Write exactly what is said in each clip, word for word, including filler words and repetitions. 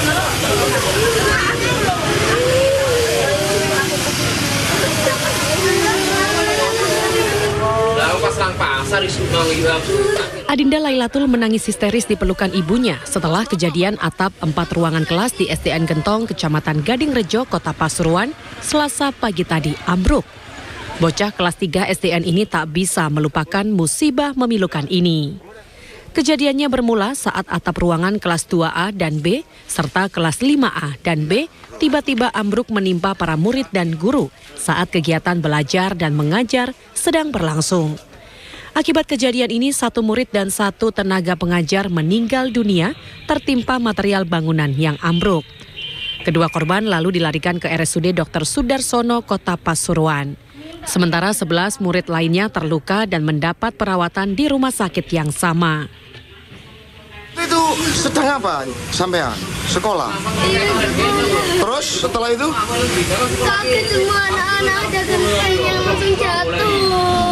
Adinda Lailatul menangis histeris di pelukan ibunya setelah kejadian atap empat ruangan kelas di S D N Gentong, Kecamatan Gading Rejo, Kota Pasuruan, Selasa pagi tadi ambruk. Bocah kelas tiga S D N ini tak bisa melupakan musibah memilukan ini. Kejadiannya bermula saat atap ruangan kelas dua A dan B serta kelas lima A dan B tiba-tiba ambruk menimpa para murid dan guru saat kegiatan belajar dan mengajar sedang berlangsung. Akibat kejadian ini, satu murid dan satu tenaga pengajar meninggal dunia tertimpa material bangunan yang ambruk. Kedua korban lalu dilarikan ke R S U D Dokter Sudarsono, Kota Pasuruan. Sementara sebelas murid lainnya terluka dan mendapat perawatan di rumah sakit yang sama. Itu sedang apa sampean? Sekolah? Terus setelah itu? Kaget semua anak-anak ada gentengnya langsung jatuh.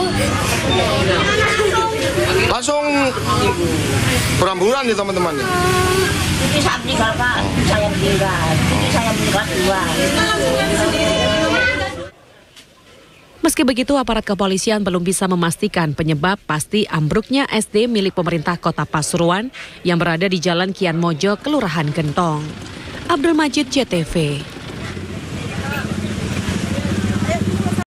Langsung berambulan ya teman-temannya? Itu saya meninggal Pak, saya meninggal. Itu saya meninggal dua. Meski begitu, aparat kepolisian belum bisa memastikan penyebab pasti ambruknya S D milik pemerintah Kota Pasuruan yang berada di Jalan Kian Mojo, Kelurahan Gentong. Abdul Majid, J T V.